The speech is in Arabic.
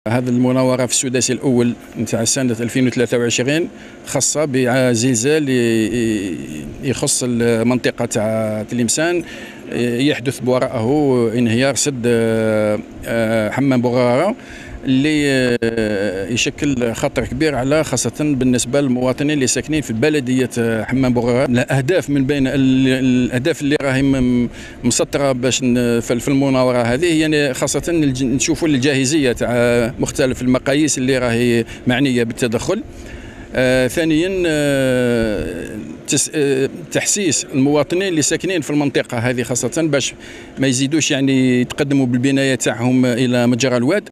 هذه المناورة في السداسي الأول نتاع سنة 2023 خاصة بزلزال يخص المنطقة تاع تلمسان يحدث بوراءه انهيار سد حمام بوغرارة اللي يشكل خطر كبير على خاصة بالنسبة للمواطنين اللي ساكنين في بلدية حمام بوغرارة. الأهداف من بين الأهداف اللي راهي مسطرة باش في المناورة هذه هي خاصة نشوفوا الجاهزية تاع مختلف المقاييس اللي راهي معنية بالتدخل. ثانيا تحسيس المواطنين اللي ساكنين في المنطقة هذه خاصة باش ما يزيدوش يعني يتقدموا بالبناية تاعهم إلى مجرى الواد.